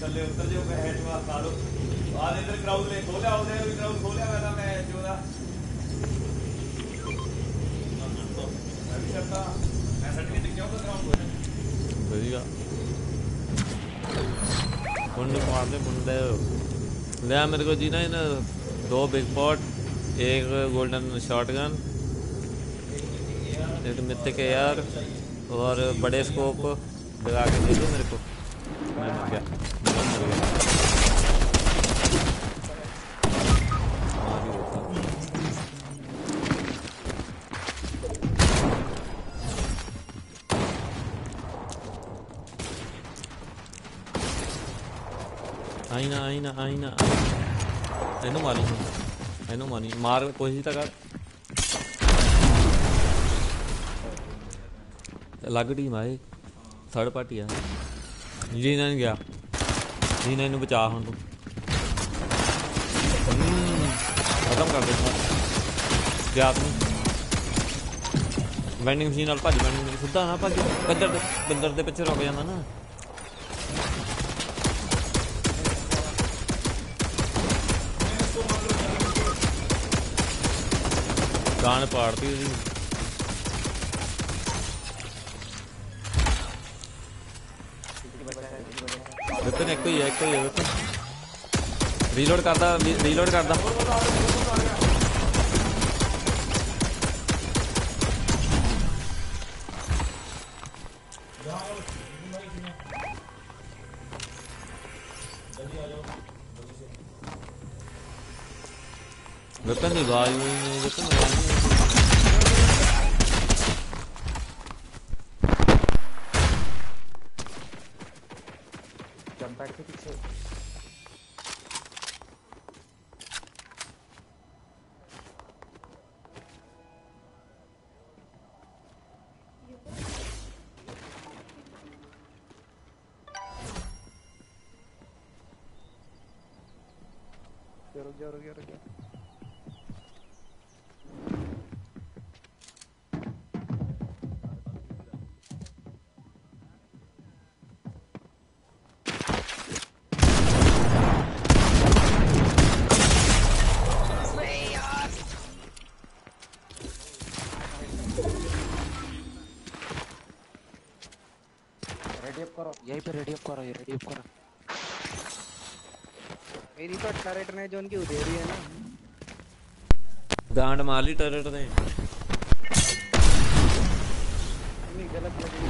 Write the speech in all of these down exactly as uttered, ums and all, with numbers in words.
थल्ले उतर जाओ हैच मार खा लो आज इधर क्राउड ले खोलिया उधर भी क्राउड खोलिया मैं था मैं चौदह मैं भी करता मैं सर्टिफिकेट क्यों कर रहा हूँ बढ़िया बंदे मारने बंदे ले मेरे को जी ना इन दो बिग पॉट एक गोल्डन शॉटगन एक मिथिक एयर और बड़े स्कोप लगा के दे दो मेरे को मैं मर गया मैं मर गया आई ना आई ना आई ना एनू मारी एनू मारी मार कोशिश तो कर अलग टीम आए थर्ड पार्टी है जी नहीं गया जी नहीं बचा हम तू खत्म कर दे क्या तू वेंडिंग मशीन वाल भज वेंडिंग सीधा ना भज कंदर कंदर के पिछे रुक जाता ना गान पाड़ती वेपन एक ही है एक ही है वेपन रीलोड करदा रीलोड करदा वेपन की आवाज नहीं वेपन रुक जा रुक जा रुक जा रेडी अप करो यहीं पे रेडी अप करो ये रेडी अप करो मेरी तो टरेट ने जो उनकी उधेरी है ना गांड मार ली टरेट ने नहीं गलत लगी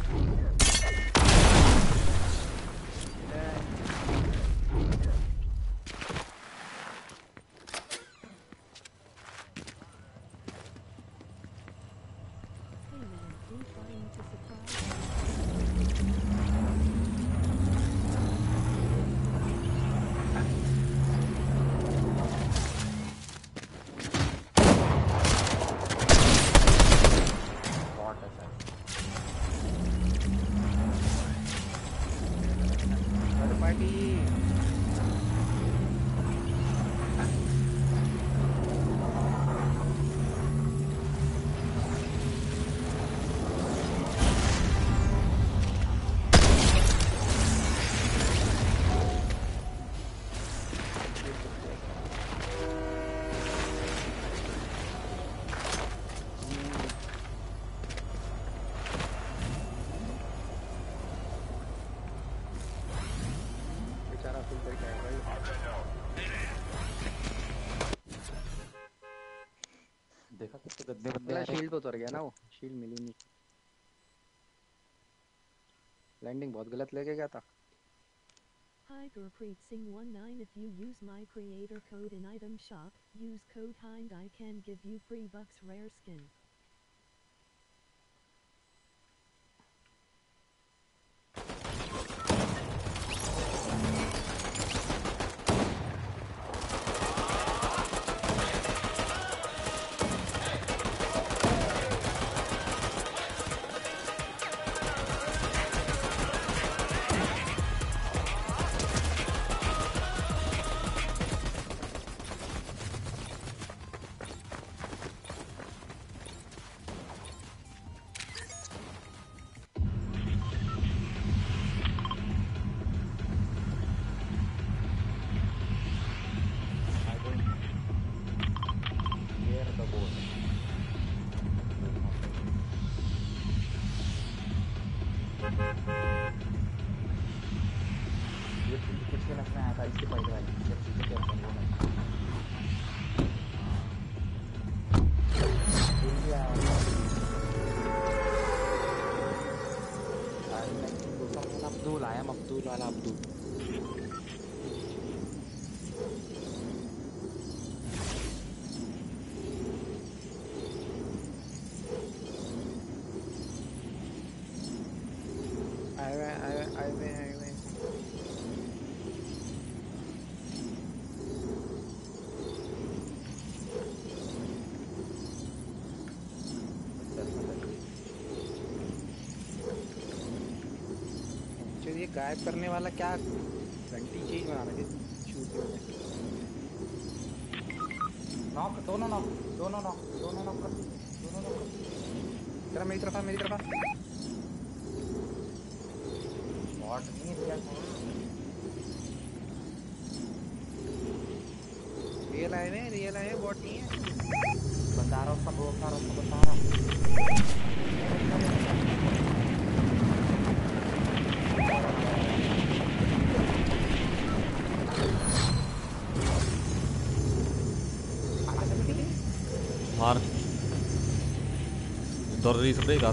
देखा कितने गंदे बंदे आ रहे शील्ड उतर गया ना वो शील्ड मिली नहीं लैंडिंग बहुत गलत लेके गया था Hi Gurpreet Singh nineteen if you use my creator code in item shop use code HIND I can give you free bucks rare skin पिछले मैच में आया था, इसके पहले वाले जब पीछे खेलते हैं वो मैच इंडिया अब्दुल आया अब्दुल वाला अब्दुल आए हुए आए हुए आए हुए आए हुए ये गायब करने वाला क्या घंटी चीज बना रहे थे शूट में नॉक दोनों नॉक दोनों नॉक दोनों नॉक कर दोनों नॉक कर तेरा मेरी तरफ आ मेरी तरफ आ बॉट नहीं रियल रियल आए हैं रियल आए हैं बॉट नहीं है बता रहा उसका बहुत सारा उसको बता रहा मार दौरी स्प्रे कर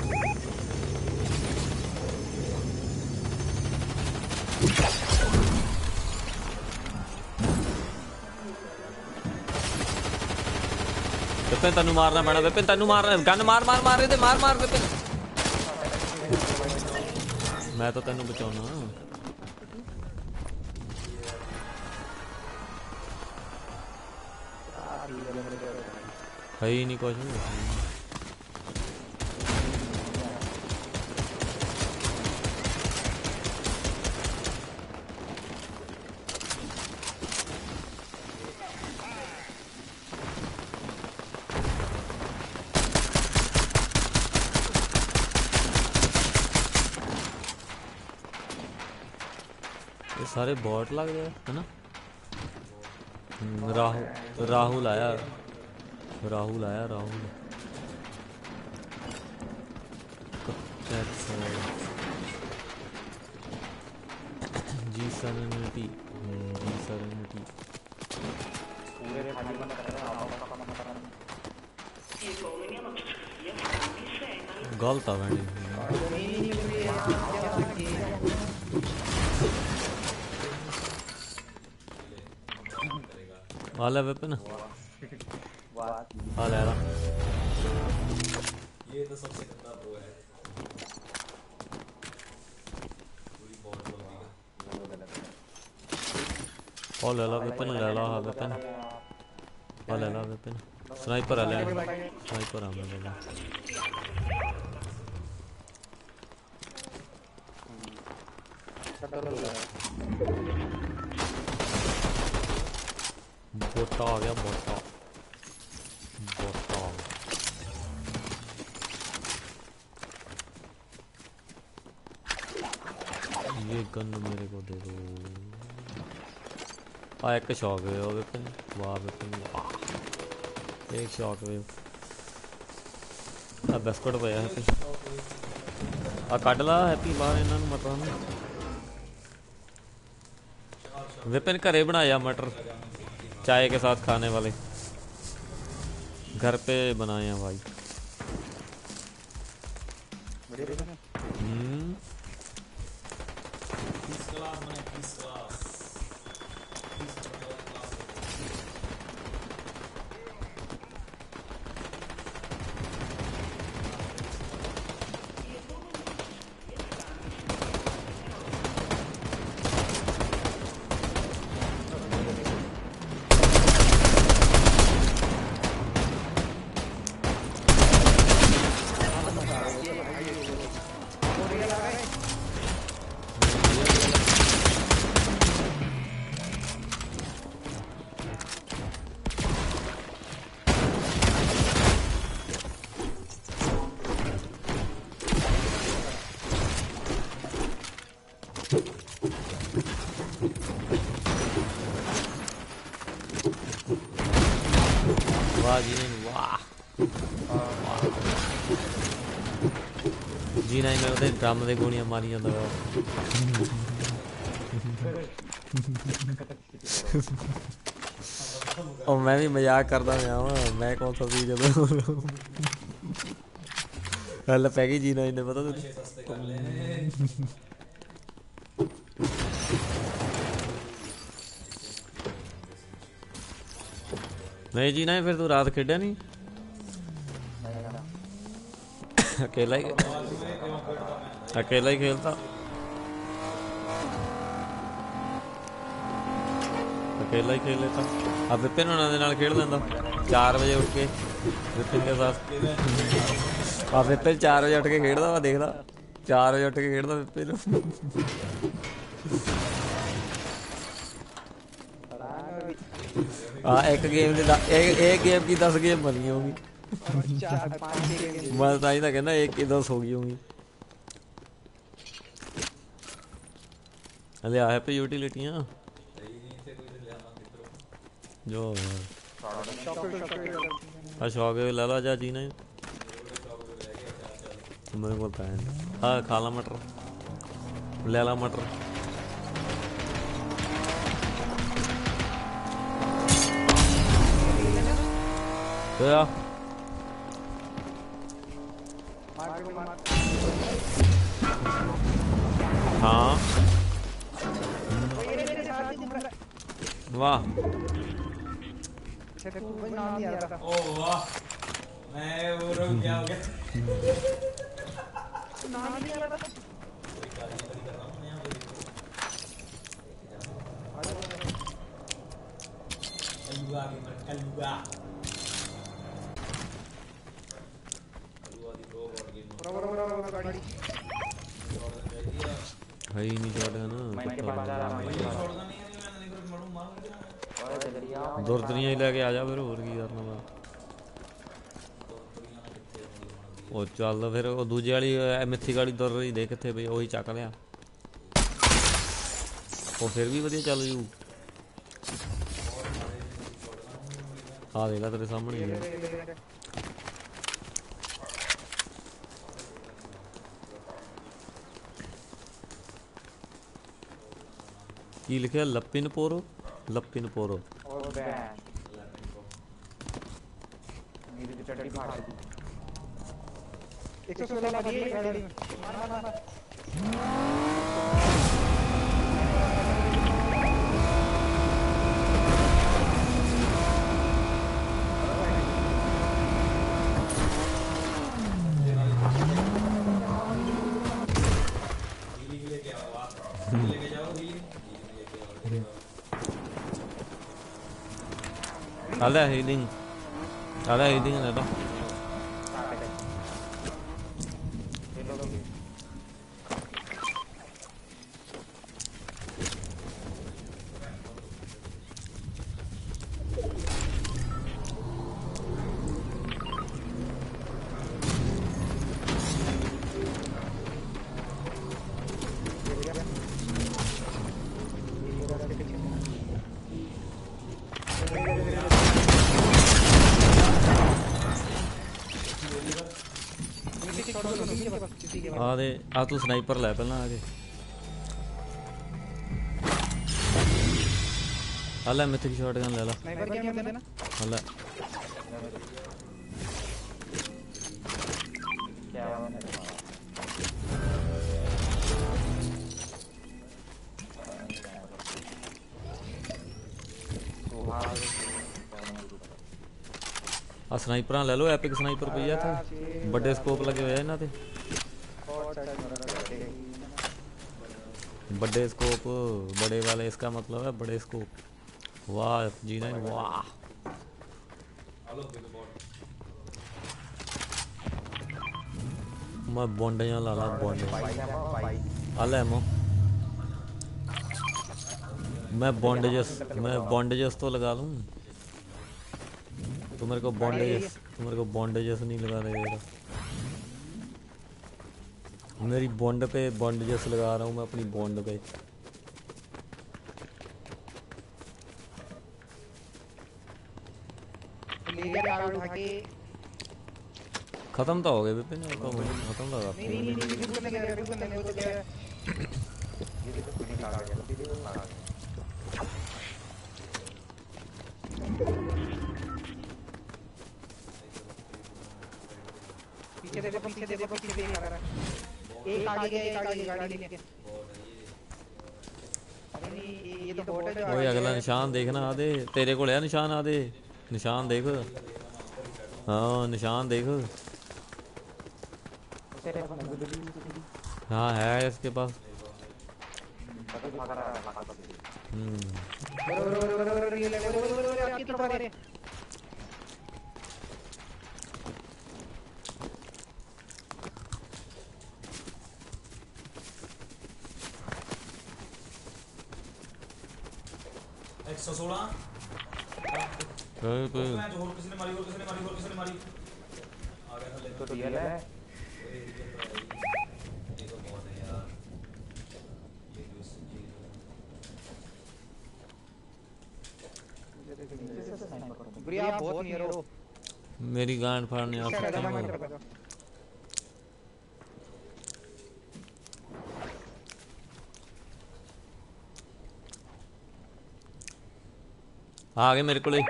विपिन तेन मारना पैना विपिन तेन मारना गन मार मार मार रहे थे मार मार विपिन मैं तो तेन बचाना है ही नहीं कुछ सारे बॉट लग गए है ना राहुल राहुल आया राहुल आया राहुल जी सरेनिटी जी सरेनिटी गलत आ वाला वेपन आ ले रहा ये तो सबसे गंदा प्रो है पूरी बॉट लोगी ओ ले ला वेपन ले ला हा वेपन आ ले ला वेपन स्नाइपर आ ले स्नाइपर आ मेरे बाबा बोटा आ गया बोटा बोटा ये गन मेरे को दे दो आ एक शॉक वेव वेपन वाह वेपन एक शॉक वेव आ बिस्कुट पाया हैप्पी आ कट ला हैप्पी बाहर इन्हां नूं मटर वेपन घरे बनाया मटर चाय के साथ खाने वाले घर पे बनाए हैं भाई हम्म जी नहीं मैं ड्रम दे गोलियां मारी जांदा और मैं भी मजाक करता मैं मैं कौन सा सी जब हल पैगी जी नहीं पता तुझे नहीं जी नहीं फिर तू रात खेड़ा नहीं अकेला ही अकेला ही खेलता अकेला ही खेल लेता अब विपिन होना दे नाल खेल लेंदा चार बजे उठ के विपिन के साथ अब विपिन चार बजे उठ के खेलदा वा देखदा चार बजे उठ के खेलदा विपिन हाँ एक गेम की एक एक गेम की दस गेम बनी होगी मैं ताई था कहना एक की दस होगी होंगी अरे आ पे यूटिलिटियां जो अशोक ला ला जा जी ने मेरे को पैन हाँ खाला मटर ले ला मटर तो या हाँ वाह ओ वाह मैं वो रुक गया हो गया अलुआ की मत अलुआ है ही नहीं छोड़ है ना दुर्दरियां ही लेके आ जा फिर और की करना वा ਉਹ ਚੱਲ ਫਿਰ ਉਹ ਦੂਜੇ ਵਾਲੀ ਮਿੱਥੀ ਵਾਲੀ ਦੁਰ ਰਹੀ ਦੇ ਕਿੱਥੇ ਪਈ ਉਹੀ ਚੱਕ ਲਿਆ ਉਹ ਫਿਰ ਵੀ ਵਧੀਆ ਚੱਲ ਜੂ ਆ ਦੇ ਲੈ ਤੇਰੇ ਸਾਹਮਣੇ ਹੀ ਹੈ ਕੀ ਲਿਖਿਆ ਲੱਪਿਨਪੁਰ ਲੱਪਿਨਪੁਰ एक सौ सोलह लगी है गाड़ी में मार मार मार Ada healing, ada healing ada. आ दे आ तू स्नाइपर ले पहला आगे हला मिथिक शॉटगन ले ला स्नाइपर क्या मत देना हला क्या आ स्नाइपर ले लो एपिक स्नाइपर पई है थे बड़े स्कोप लगे हुए हैं इन्हां ते बड़े स्कोप बड़े वाले इसका मतलब है बड़े स्कोप वाह जी नहीं वाह मैं बॉन्डियां ला ला बॉन्ड आले मो मैं बॉन्डेजेस मैं बॉन्डेजेस तो लगा लूं तो मेरे को बॉन्डेजेस तो मेरे को बॉन्डेजेस नहीं लगा देगा मेरी बॉन्ड पे बॉन्डेजेस लगा रहा हूँ मैं अपनी बॉन्ड पे खत्म तो हो गए विपिन तो खत्म लगा नहीं नहीं नहीं नहीं नहीं नहीं नहीं नहीं देखो पीछे देखो पीछे देख रहा है एक आगे गया एक आगे गाड़ी लेके अरे नहीं ये तो बोट है जो ओए अगला निशान देखना आदे तेरे को है निशान आदे निशान देख हाँ निशान देख हाँ है इसके पास हम्म आपकी तरफ आ रहे एक सौ सोलह कोई कोई मैं जो और किसी ने मारी और किसी ने मारी और किसी ने मारी आ गया थल्ले तो रियल है ये तो बहुत है यार ये जो ये गुरी आप बहुत नियर हो मेरी गांड फाड़ने आ सकते हो आ गए मेरे को ले अरे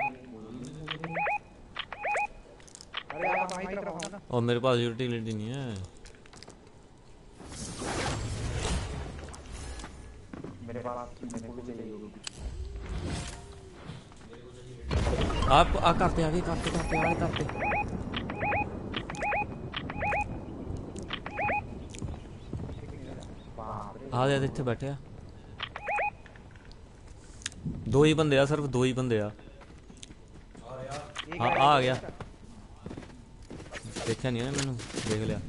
आप हमारी तरफ आओ ना और मेरे पास यूटिलिटी नहीं है मेरे पास मेरे को चाहिए आप आ करते आगे करते करते आगे करते आ गया इतने बैठे दो ही बंदे आ सिर्फ दो ही बंदे आ हाँ आ गया देखा नहीं है मैंने देख लिया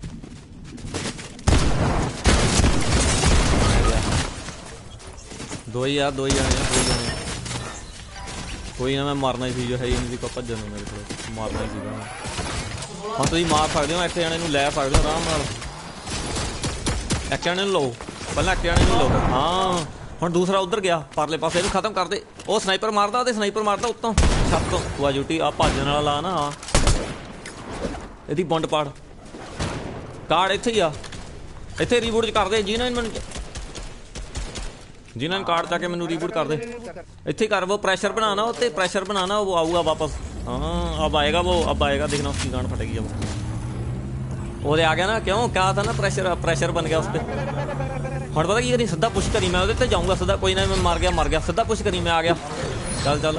दो ही यार दो ही जाने दो ही जाने कोई ना मैं मारना ही थी जो है ही नहीं को भजन मेरे को मारना ही सीगा हाँ तुम मार सकते हो एक जने लै सकते हो आराम नाल एक जने लो पहले एक जने लो हाँ ਹੁਣ दूसरा उधर गया परले पासे ਇਹਨੂੰ खत्म कर दे ਉਹ ਸਨਾਈਪਰ ਮਾਰਦਾ ਤੇ ਸਨਾਈਪਰ ਮਾਰਦਾ ਉੱਤੋਂ ਛੱਤ ਤੋਂ ਵਾ ਜੂਟੀ ਆ ਭੱਜਣ ਵਾਲਾ ਲਾ ਨਾ ਇਹਦੀ ਬੰਡ ਪਾੜ ਕਾਰਡ ਇੱਥੇ ਹੀ ਆ ਇੱਥੇ ਰੀਬੂਟ ਕਰ ਦੇ ਜਿਨ੍ਹਾਂ ਨੇ ਮੈਨੂੰ ਜਿਨ੍ਹਾਂ ਨੇ ਕਾਰਡ ਚੱਕ ਕੇ ਮੈਨੂੰ ਰੀਬੂਟ ਕਰ ਦੇ ਇੱਥੇ ਕਰ वो प्रेशर बनाना हो तो प्रेशर बनाना वो आऊगा वापस हाँ अब आएगा वो अब आएगा देखना उसकी गांड फटेगी अब वो आ गया ना क्यों क्या था ना प्रेशर प्रेशर बन गया उस पर ਹੁਣ पता की करी सीधा पुश करी मैं उधर जाऊँगा सीधा कोई ना मैं मर गया मर गया सीधा पुश करी मैं आ गया चल चल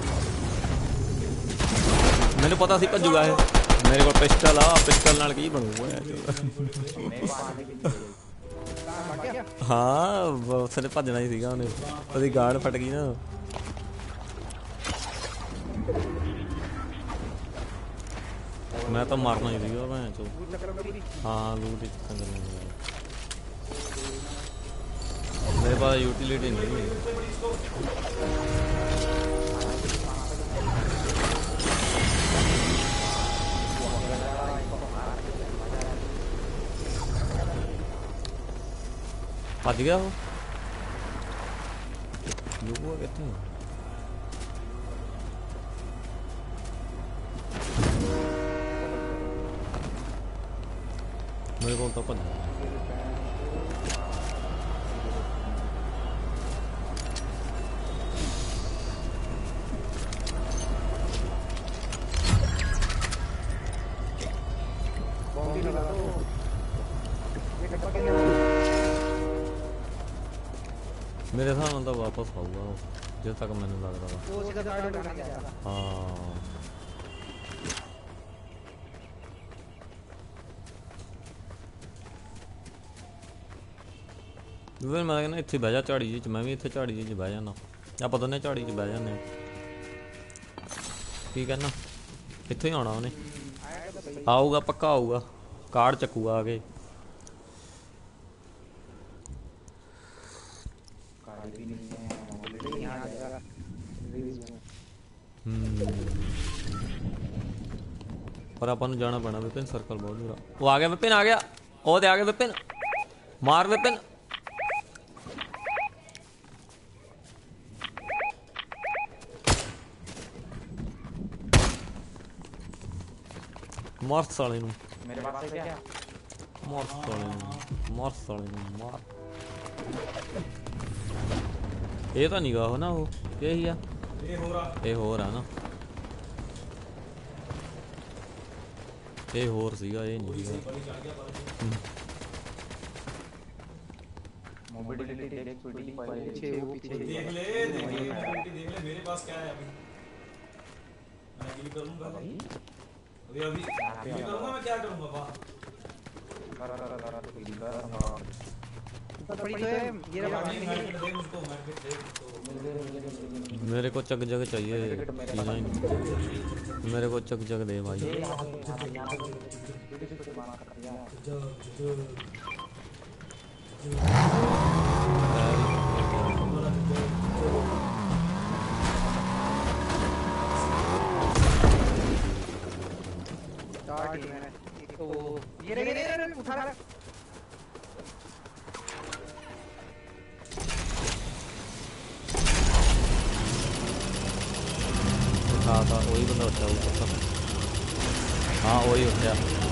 मैंने पता सी भजूगा ये मेरे को पिस्टल आ पिस्टल नाल की बनूगा हाँ उसने भजना ही सीगा उन्हें उसकी गार्ड फट गई ना मैं तो मारना ही सीगा मैं चो हाँ लूट ही मेरे पास यूटिलिटी नहीं है भज गया वो लुआ कहते हैं मेरे को तो भज मेरे हिसाब नाल तो वापस आऊगा जब तक मैंने लगता हाँ फिर मैं कहना इत्थे बह जा झाड़ी जी मैं भी इत्थे झाड़ी जी बह जाना आप दोने झाड़ी च बह जाने की कहना इत्थे ही आना उन्हें आऊगा पक्का आऊगा कार्ड चकूगा आगे पर अपन जाना पैना विपिन सर्कल बहुत बुरा वो आ गया विपिन आ गया ओ दे आ गया विपिन मार विपिन मार साले नु मेरे पास है क्या मार साले नु मार साले नु मार ये तो नहीं हो ना वो ये ही है ये हो रहा ये हो रहा ना ਇਹ ਹੋਰ ਸੀਗਾ ਇਹ ਨਹੀਂ ਸੀਗਾ मोबिलिटी देख स्पीड पीछे वो पीछे देख ले देख ले देख ले मेरे पास क्या है अभी मैं किल करूंगा अभी अभी किल करूंगा मैं क्या करूंगा वाह कर कर कर तो किल कर पड़ी तो है ये रहा मार्केट दे मुझको मार्केट दे तो मेरे को चक जग चाहिए चीज़ें ही नहीं। मेरे को चक जग दे भाई स्टार्ट ही मैंने तो ये रे रे रे उठा रहा हाँ था वही बंदा उठा ऊपर हाँ वही उठा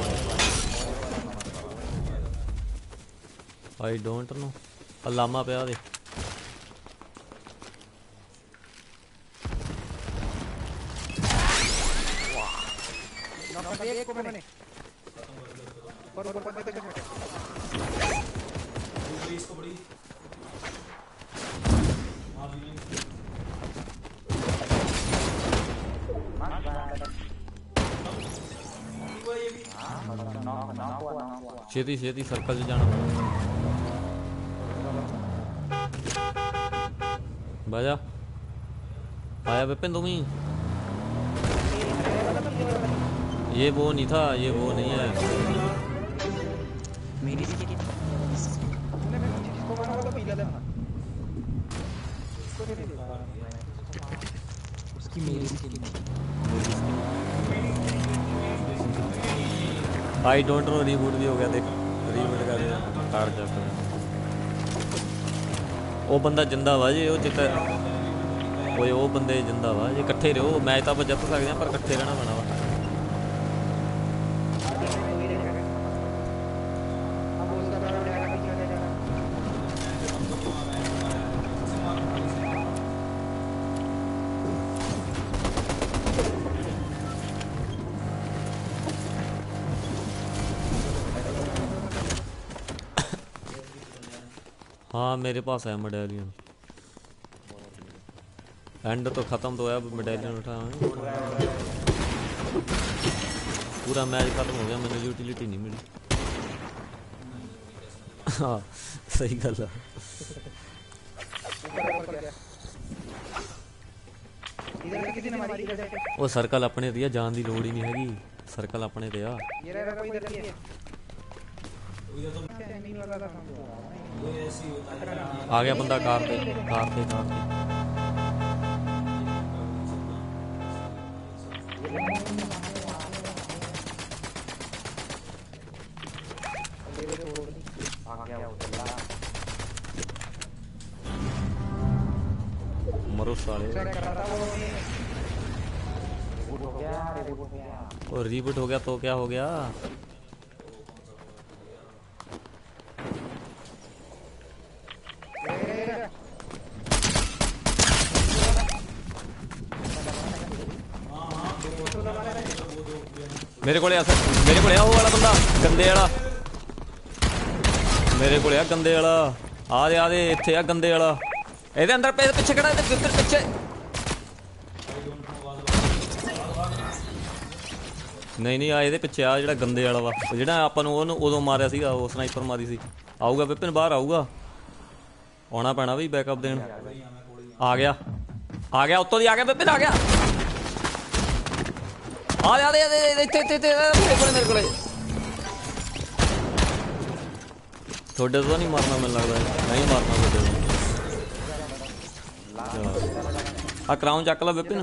आई डोंट नो अलामा पे दे एक को मैंने और ऊपर पर देख इसको बड़ी हां भी छेती छेती सर्कल से जाना बाजा आया विपिन तुम ही ये वो नहीं था ये वो नहीं है मेरी इसको मारा तो पीला था उसकी मेरी skin I don't know reboot भी हो गया देख रीबूट कर दिया कार्ड जाकर वो बंदा जिंदा वा जी वो चित ओए वो बंदे जिंदा वा जी इकट्ठे रहो मैच तो आप जित सकते हैं पर इकट्ठे रहना पैना वा हाँ मेरे पास है मेडेलियन एंड तो ख़त्म तो है मेडेलियन उठा पूरा मैच खत्म हो गया मैंने यूटिलिटी नहीं मिली हाँ सही गल है वो सर्कल अपने दिया जान की लोड़ ही नहीं हैगी सर्कल अपने दिया आ गया बंदा कार पे कार पे कार पे मरो साले और रीबूट हो गया तो क्या हो गया मेरे को मेरे को वो वाला बंदा गंदे वाला मेरे को गंदे वाला आ दे आ दे इत्थे आ गंदे वाला ਇਹਦੇ ਅੰਦਰ ਪੇ ਪਿੱਛੇ ਖੜਾ ਇਹਦੇ ਉੱਤਰ ਪਿੱਛੇ ਨਹੀਂ ਨਹੀਂ ਆ ਇਹਦੇ ਪਿੱਛੇ ਆ ਜਿਹੜਾ ਗੰਦੇ ਵਾਲਾ ਵਾ ਜਿਹੜਾ ਆਪਾਂ ਨੂੰ ਉਹਨੂੰ ਉਦੋਂ ਮਾਰਿਆ ਸੀਗਾ ਉਹ ਸਨਾਈਪਰ ਮਾਰੀ ਸੀ ਆਊਗਾ ਵਿਪਨ ਬਾਹਰ ਆਊਗਾ ਆਉਣਾ ਪੈਣਾ ਵੀ ਬੈਕਅਪ ਦੇਣ ਆ ਗਿਆ ਆ ਗਿਆ ਉੱਤੋਂ ਦੀ ਆ ਗਿਆ ਵਿਪਨ ਆ ਗਿਆ ਆ ਜਾ ਦੇ ਇੱਥੇ ਇੱਥੇ ਇੱਥੇ ਮੇਰੇ ਕੋਲੇ ਮੇਰੇ ਕੋਲੇ ਤੁਹਾਡੇ ਤੋਂ ਨਹੀਂ ਮਾਰਨਾ ਮੈਨੂੰ ਲੱਗਦਾ ਨਹੀਂ ਮਾਰਨਾ ਤੁਹਾਡੇ ਤੋਂ आ क्राउन चक ला विपिन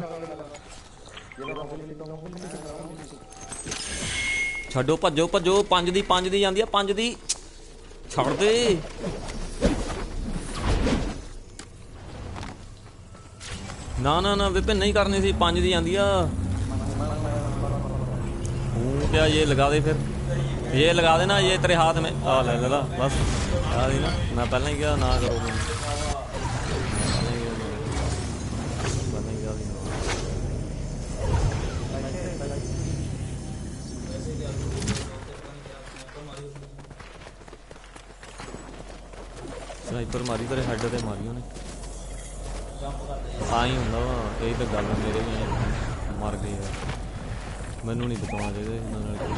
छड्डो भज्जो भज्जो पंज दी पंज दी आंदी आ पंज दी छड़ दे ना ना ना विपिन नहीं करनी सी पंज दी आंदी आ क्या ये लगा दे फिर ये लगा देना ये तेरे हाथ में आ ले ले ला बस आ दी ना मैं पहले ही क्या ना करो ਸਨਾਈਪਰ ਮਾਰੀ ਤੇਰੇ ਹੈੱਡ ਤੇ ਮਾਰੀ ਉਹਨੇ ਜੰਪ ਕਰਦੇ ਆਈ ਹੁੰਦਾ ਵਾ ਇਹ ਤਾਂ ਗੱਲ ਮੇਰੇ ਵੀ ਐਂ ਮਰ ਗਏ ਯਾਰ ਮੈਨੂੰ ਨਹੀਂ ਬਤਾਉਣਾ ਚਾਹੀਦਾ ਇਹਨਾਂ ਨਾਲ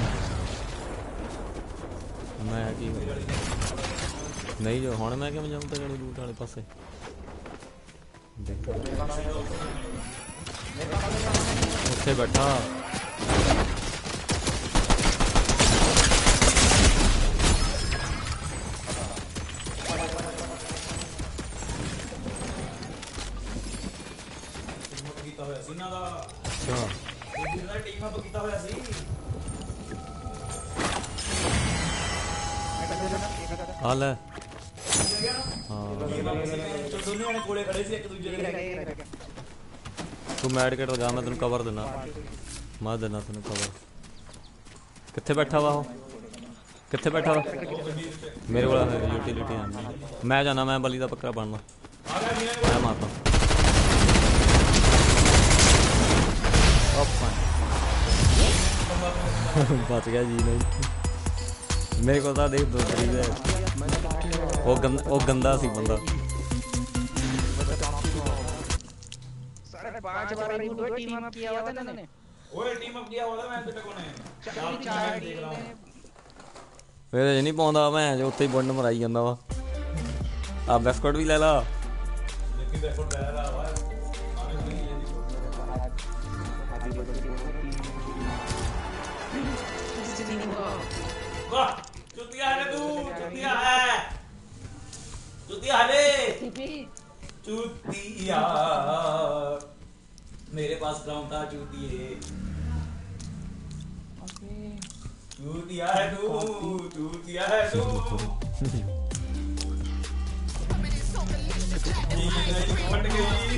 ਮੈਂ ਕੀ ਨਹੀਂ ਜੋ ਹੁਣ ਮੈਂ ਕਿਵੇਂ ਜਾਊਂ ਤਾਂ ਜਾਣੀ ਰੂਟ ਵਾਲੇ ਪਾਸੇ ਦੇਖੋ ਉੱਥੇ ਬੈਠਾ ਕੀਤਾ ਹੋਇਆ ਸੀ ਇਹਨਾਂ ਦਾ ਅੱਛਾ ਇਹਨਾਂ ਦਾ ਟੀਮ ਅਪ ਕੀਤਾ ਹੋਇਆ ਸੀ ਆ ਲੈ ਹਾਂ ਚਲ ਦੋਨੇ ਜਣੇ ਕੋਲੇ ਖੜੇ ਸੀ ਇੱਕ ਦੂਜੇ ਦੇ ਤੂੰ ਮੈਡ ਕਿਟ ਲਗਾ ਮੈਂ ਤੈਨੂੰ ਕਵਰ ਦਿੰਦਾ ਮੈਂ ਦਿੰਦਾ ਤੈਨੂੰ ਕਵਰ ਕਿੱਥੇ ਬੈਠਾ ਵਾ ਉਹ ਕਿੱਥੇ ਬੈਠਾ ਵਾ ਮੇਰੇ ਕੋਲ ਮੇਰੀ ਯੂਟਿਲਿਟੀ ਆ ਮੈਂ ਜਾਣਾ ਮੈਂ ਬਲੀ ਦਾ ਪੱਕਾ ਬਣਨਾ ਆ ਗਿਆ ਮੀਆਂ ਮੈਂ ਮਾਰਤਾ ਓਪਾ ਬਚ ਗਿਆ ਜੀ ਨਹੀਂ ਮੇਰੇ ਕੋਲ ਤਾਂ ਦੇਖ ਦੋ ਤਰੀਕ ਹੈ ਉਹ ਗੰਦਾ ਉਹ ਗੰਦਾ ਸੀ ਬੰਦਾ साढ़े पांच बार रिबूट हुआ टीम अप किया हुआ था इन्होंने ओए टीम अप किया हुआ था मैं तो कोने चार चार टीम ने ਫਿਰ ਇਹ ਨਹੀਂ ਪਾਉਂਦਾ ਮੈਂ ਜੋ ਉੱਥੇ ਹੀ ਬੁੰਡ ਮਰਾਈ ਜਾਂਦਾ ਵਾ ਆ ਬੈਸਕਟ ਵੀ ਲੈ ਲਾ लेकिन बैकवर्ड बैठ रहा हुआ आने नहीं है वाह चुतिया है तू चुतिया है चुतिया है चुतिया मेरे पास ग्राउंड था चुतिए चुतिया है तू चुतिया है तू फट गई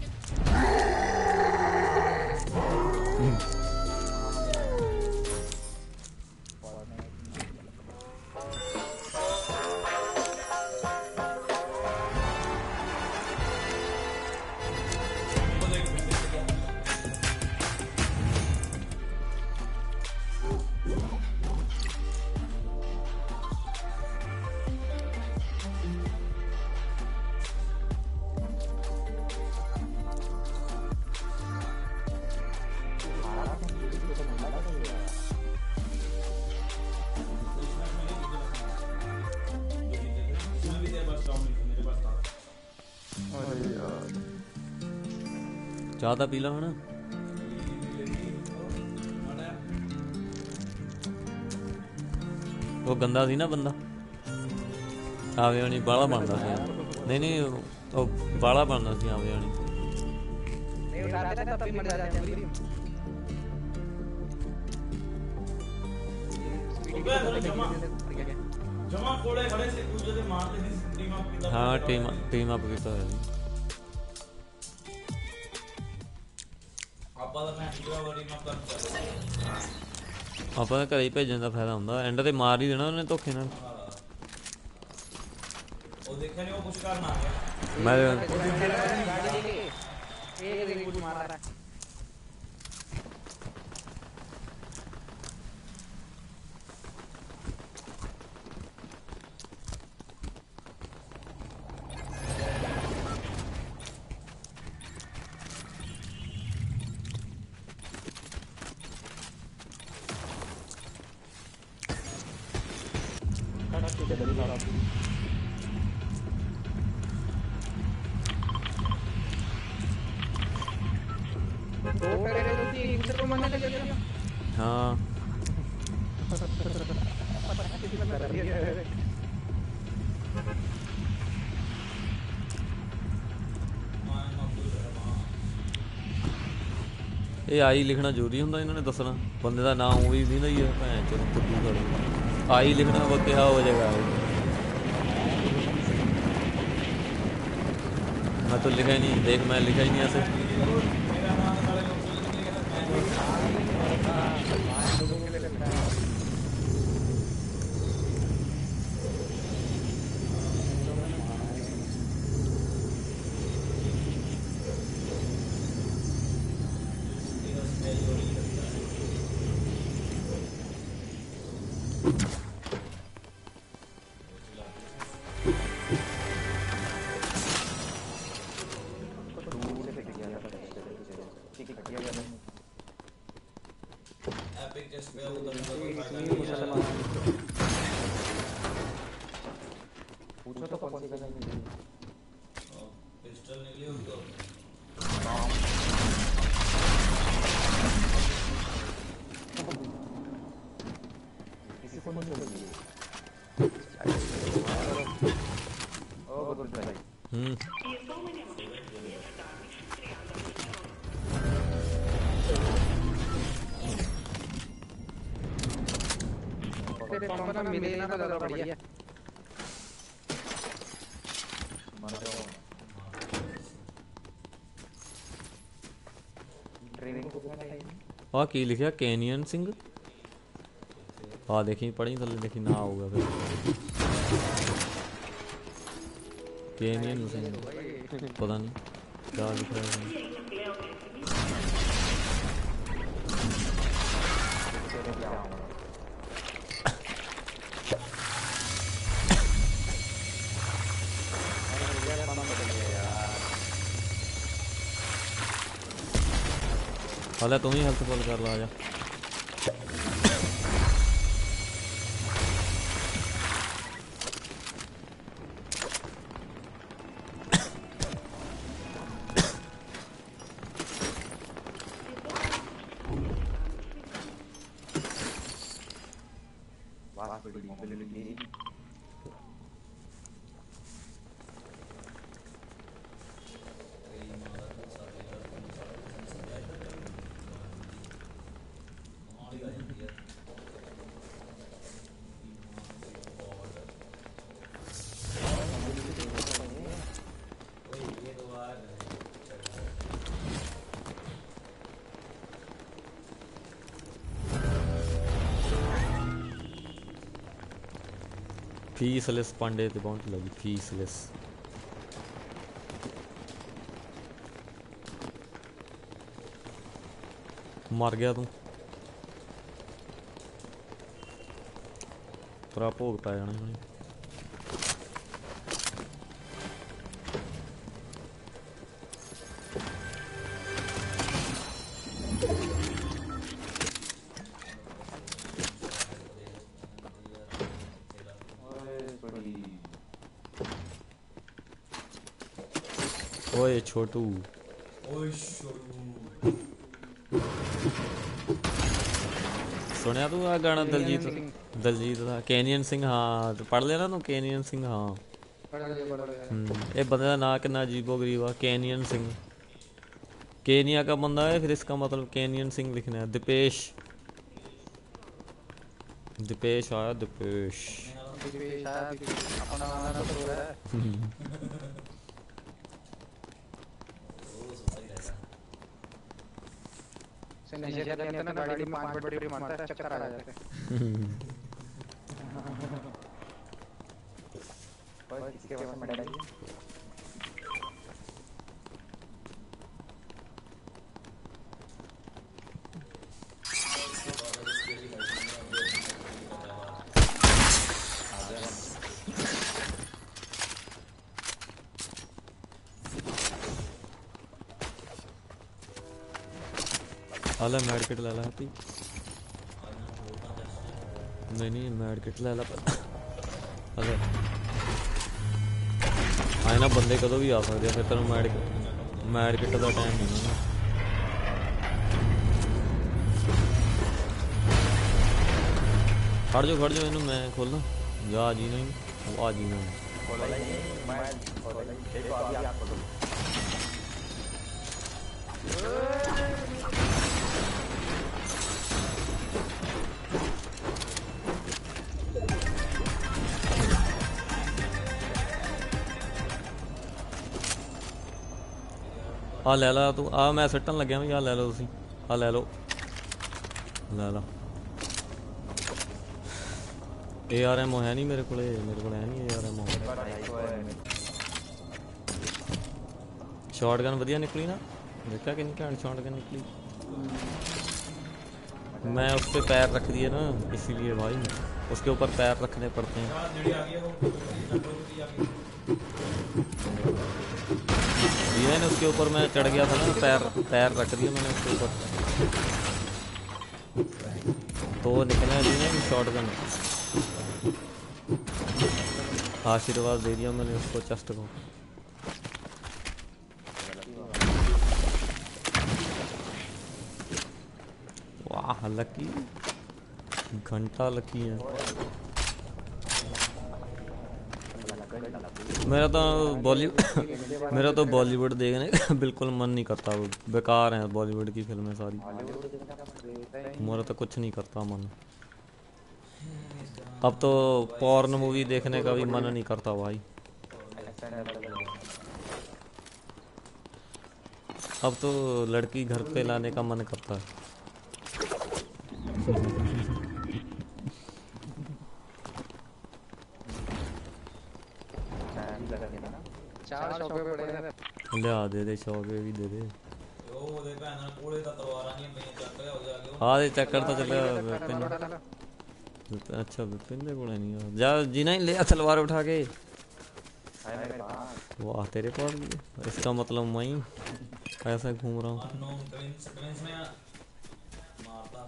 ਚਾਹ ਤਾਂ ਪੀ ਲਾ ਹੁਣ ਉਹ ਗੰਦਾ ਸੀ ਨਾ ਬੰਦਾ ਆਵੇ ਨਹੀਂ ਬਾਲਾ ਬਣਦਾ ਸੀ ਨਹੀਂ ਨਹੀਂ ਉਹ ਬਾਲਾ ਬਣਦਾ ਸੀ ਆਵੇ ਨਹੀਂ नहीं उठाते थे तब भी मर जाते हैं जमा कोड़े खड़े से दूसरे से मारते नहीं टीम अप की ਹਾਂ ਟੀਮ ਟੀਮ ਅਪ ਕੀਤਾ ਹੋਇਆ ਸੀ ਆਪਾਂ ਦਾ ਮੈਚ ਜਿਹੜਾ ਵਾਰੀ ਨਾ ਕਰ ਆਪਾਂ ਤਾਂ ਘਰੇ ਹੀ ਭੇਜਣ ਦਾ ਫਾਇਦਾ ਹੁੰਦਾ ਐਂਡ ਤੇ ਮਾਰ ਹੀ ਦੇਣਾ ਉਹਨੇ ਧੋਖੇ ਨਾਲ ਉਹ ਦੇਖਿਆ ਨਹੀਂ ਉਹ ਕੁਝ ਕਰਨ ਆ ਗਿਆ ਮੈਂ गाड़ी लेके एक रिबूट मारा था दो करे तो थी एक दूसरे को मरने लगे थे ਹਾਂ ਇਹ ਆਈ ਲਿਖਣਾ ਜ਼ਰੂਰੀ ਹੁੰਦਾ ਇਹਨਾਂ ਨੇ ਦੱਸਣਾ ਬੰਦੇ ਦਾ ਨਾਮ ਉਹੀ ਨਹੀਂ ਨਾ ਹੀ ਹੈ ਭੈਣ ਚੋਦ ਫੁੱਦੂ ਕਰ ਆਈ ਲਿਖਣਾ ਵਾ ਕਿਹਾ ਹੋ ਜਾਏਗਾ मैं तो लिखा ही नहीं देख मैं लिखा ही नहीं ऐसे पे उधर इतनी मुसलमान पूछो तो कौन सी गन मिली? पिस्टल निकली उसको किसी को नहीं मिली। ओ गुड भाई। हम्म तेरे पंप ना मिले ना तो ज्यादा बढ़िया। ट्रेनिंग को कितना टाइम? आ की लिखा कैनियन सिंह आ देखी पढ़ी थले देखी ना आऊगा फिर कैनियन सिंह पता नहीं क्या लिखा है इसमें। हाले तुम ही हेल्थ फुल कर ला जा। फीसलेस पांडे ते बाउंटी लगी फीसलेस। मर गया तू तेरा भोग पै जाना हुणे। ओए छोटू ओए छोटू सुनिया तू आ गाना दलजीत दलजीत का कैनियन सिंह? हाँ पढ़ लेना तू कैनियन सिंह। हाँ ये बंदे का नाम कितना अजीबो गरीब आ कैनियन सिंह। केनिया का बंदा है फिर इसका मतलब कैनियन सिंह लिखना है। दिपेश दिपेश आया दिपेश। नशे करने आता ना गाड़ी में पांच बड़े बड़े मारता है चक्कर आ जाते हैं। और किसके पास में डाली? आला मैड किट ले ला हैप्पी। नहीं नहीं मैड किट ले ला अगर आए ना बंदे कदों भी आ सकते हैं फिर तेन मैड मैड किट का टाइम नहीं है। खड़ जाओ खड़ जाओ इनू मैं खोलना जा जी नहीं आ जी नहीं आ ले ला तू आ मैं सट्टन लग्या भी आ ले लो तुसी आ ले लो ले ला। ए आर एम है नहीं मेरे को मेरे को है नहीं A R M. Shotgun वधिया निकली ना देखा कि नहीं घैंट शॉर्ट गन निकली। मैं उस पर पैर रख दिए ना इसीलिए भाई उसके ऊपर पैर रखने पड़ते हैं। ये ना उसके ऊपर मैं चढ़ गया था ना पैर पैर रख दिया मैंने उसके ऊपर। तो निकलने दी ना शॉटगन। आशीर्वाद दे दिया मैंने उसको चेस्ट को। वाह लकी, घंटा लकी है। मेरा तो बॉलीवुड मेरा तो बॉलीवुड देखने का बिल्कुल मन नहीं करता। वो बेकार हैं बॉलीवुड की फिल्में सारी। मेरा तो कुछ नहीं करता मन। अब तो पॉर्न मूवी देखने का भी मन नहीं करता भाई। अब तो लड़की घर पे लाने का मन करता है। चार शॉपे पड़े हैं। लिया दे दे शॉपे भी दे दे। यो वो देखा है ना कोड़े का तलवार नहीं है चक्कर हो जाएगा। हाँ दे चक्कर तो चले विपिन। अच्छा विपिन दे कोड़े नहीं है। जा जीना ही ले आ तलवार उठा के। वाह तेरे पास भी है। इसका मतलब मैं ही ऐसा घूम रहा हूँ। अननोन ट्विंस ट्विंस में मारता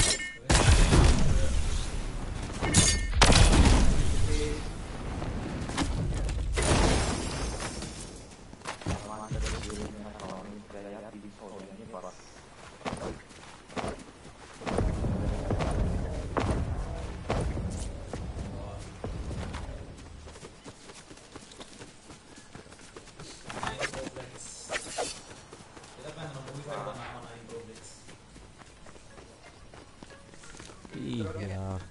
यार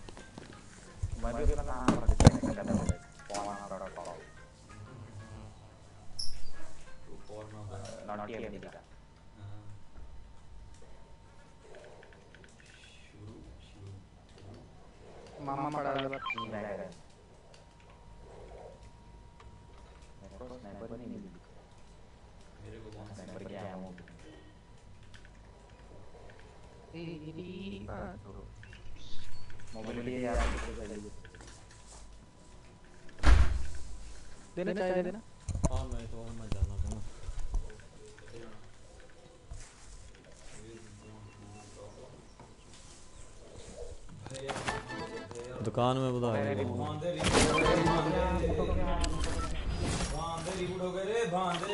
मामा पड़ा है मेरे को कौन सा नंबर क्या है वो मोबाइल लिए यार देना चाहिए देना। हाँ मैं तो मैं जाना था। दुकान में बता भांदे रिबूट हो गए रे भांदे।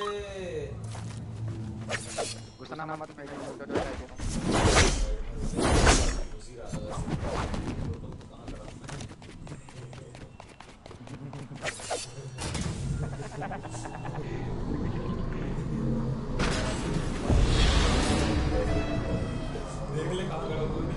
गुस्सा ना मत बैठ जाओ। उसी रात कहां खड़ा देख ले कहां खड़ा हूं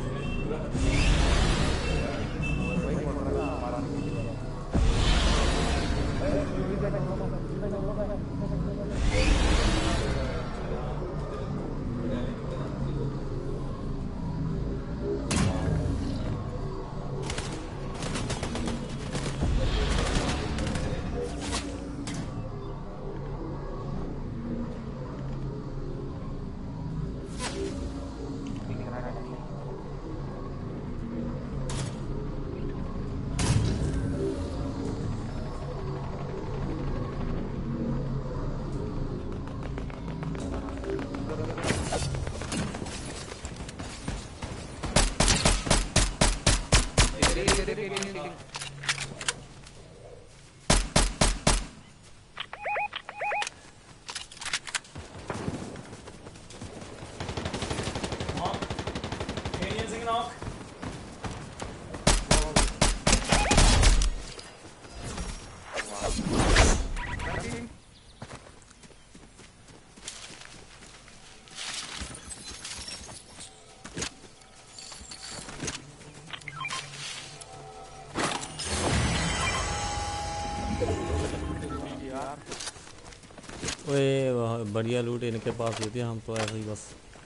ओए बढ़िया लूट इनके पास होती है। हम तो ऐसे ही बस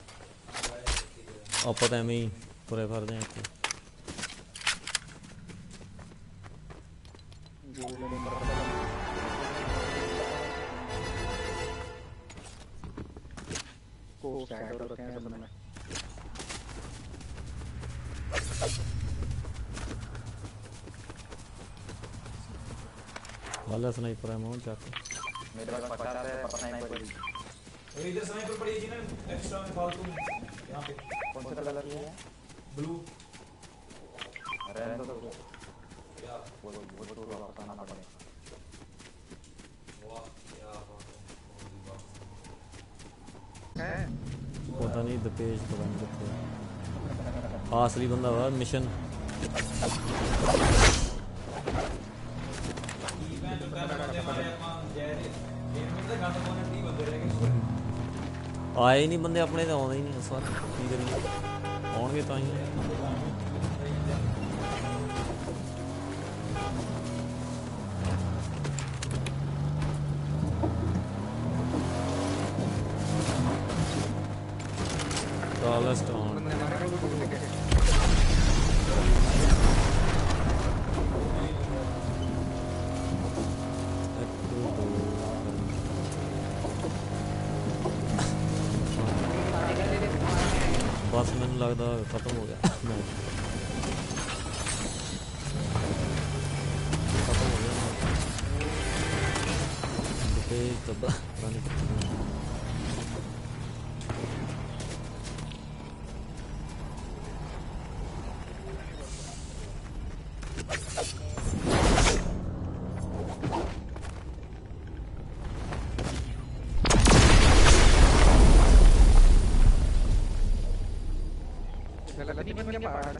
और पता है मैं ही पूरे भर दें तो। को शैडो रखे हैं सबने। वाला स्नाइपर है माउंट जाके मेरे पास पचास है पता नहीं पड़ी। और इधर स्नाइपर पड़ी थी ना एक्स्ट्रा में फालतू में यहां पे। कौन सा कलर की है? ब्लू रहने दो क्या वो वो तो वापस आना पड़ेगा। वाह क्या बात है। है पता नहीं दपेश पता नहीं कितने असली बंदा वा मिशन इवेंट तो कर बंदे मारे ਆਪਾਂ ਜੈ ਦੇ ਗੇਮ ਦੇ ਗੰਦ ਪਾਉਣੇ तीस ਬੰਦੇ ਰਹਿ ਗਏ ਪੂਰੇ। ਆਏ ਨਹੀਂ ਬੰਦੇ ਆਪਣੇ ਤਾਂ ਆਉਂਦੇ ਹੀ ਨਹੀਂ ਇਸ ਵਾਰ ਕੀ ਕਰੀਏ ਆਉਣਗੇ ਤਾਂ ਹੀ Charleston बंदे मारे को टूट के बस मैंने लगता खत्म हो गया मैच खत्म हो गया दपेश तो पता नहीं कितने गलत नहीं बन गया पहाड़।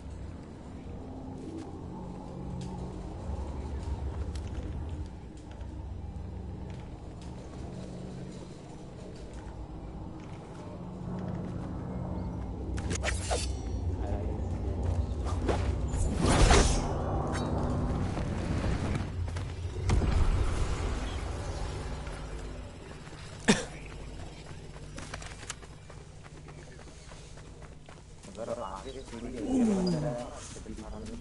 अगर आगे सीढ़ी है ये बंदा है सीढ़ी मारने में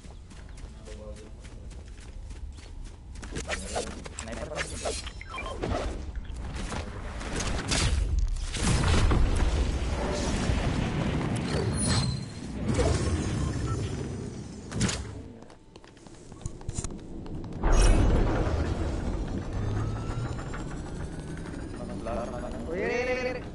नहीं पता ओए रे रे रे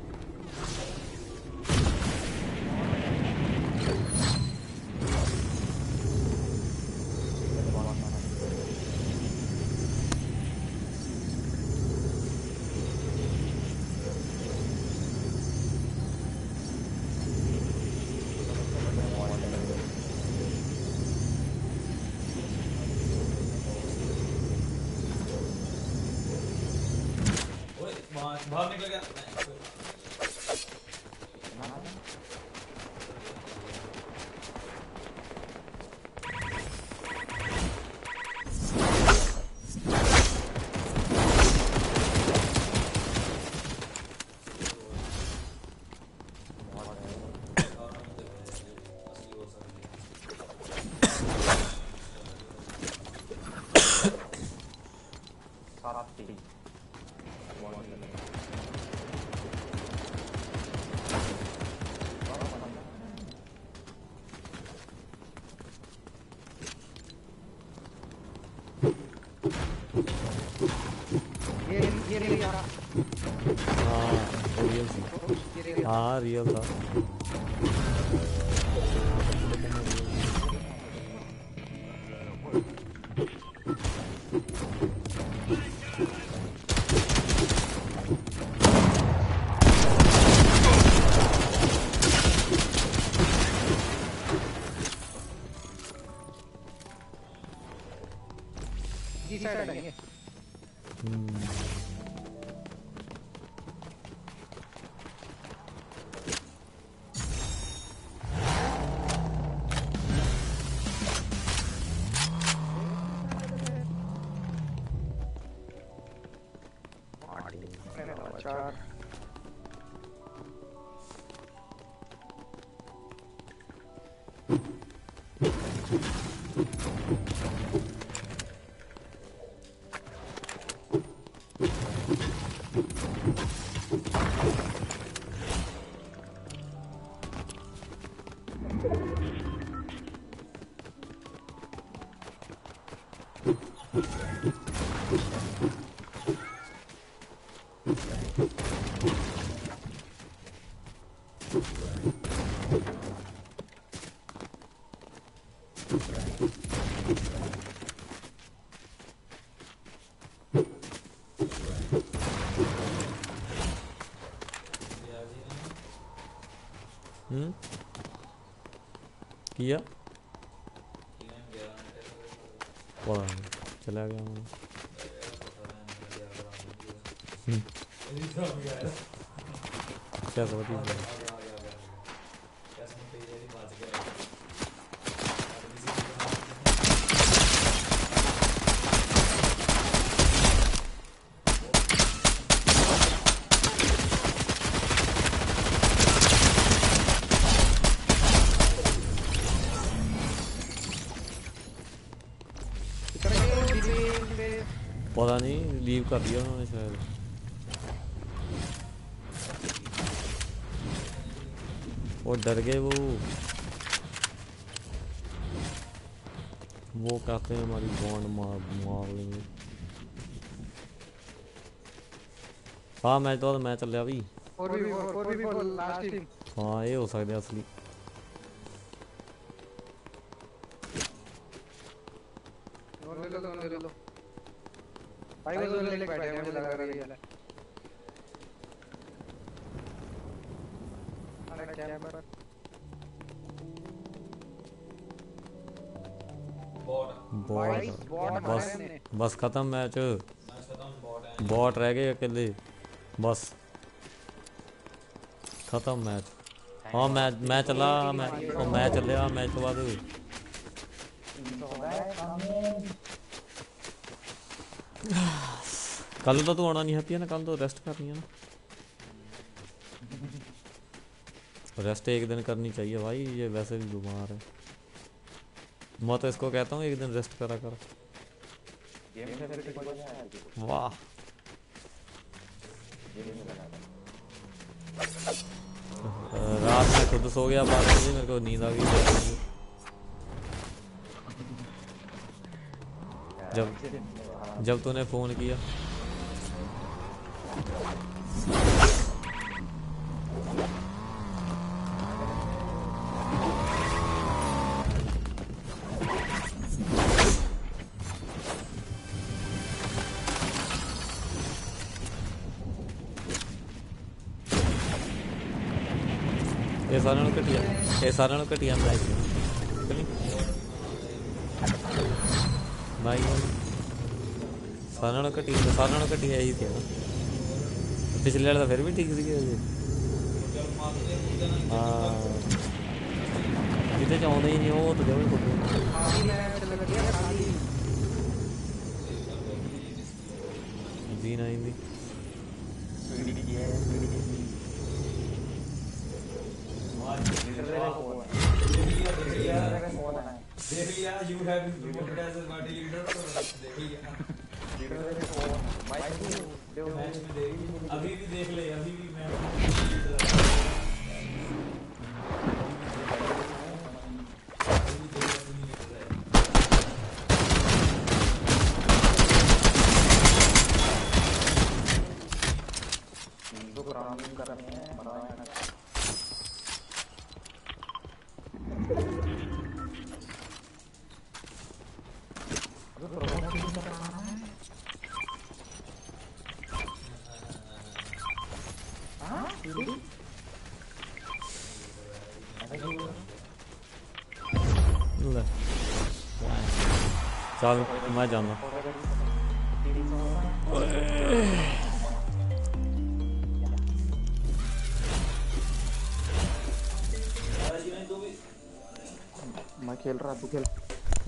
ओए बाहर निकल गया। सारा सीढ़ी ये ये रे यार हाँ रियल थी ये रे हाँ रियल था जी साइड आएंगे। चार हम्म किया पता नहीं चला गया मैं क्या समझ पता नहीं लीव कर दिया उन्होंने शायद वो डर गए वो वो कहते हैं हमारी बॉन्ड मार मार लेंगे। हाँ मैच तो मैं चल रहा भी हाँ ये हो सकता है असली भाई वो तो लेके बैठे हैं मुझे लगा रही है अरे कैमरा बॉट बस बस खत्म मैच बॉट रह गए अकेले बस खत्म मैच। हाँ मैच मैं चला मैं मैं चलिया मैच तो बाद कल तो तू आना नहीं हैप्पी है ना कल तो रेस्ट करनी है ना रेस्ट एक दिन करनी चाहिए भाई ये वैसे भी बीमार है मैं तो इसको कहता हूँ एक दिन रेस्ट करा कर वाह रात में खुद सो गया बात मुझे मेरे को नींद आ गई जब जब तूने फोन किया ये सारे नु घटिया ये सारे नु घटिया मैच भाई सारे नु घटी सारे नु घटिया यही थी ना पिछले वाला तो फिर भी ठीक सी हाँ जिते चाहते ही नहीं वो तो जब जी नहीं भी देख लिया you have been promoted as a party leader देख लिया मैच में देख अभी भी देख ले अभी भी मैं चल मैं जाना मैं खेल रहा तू खेल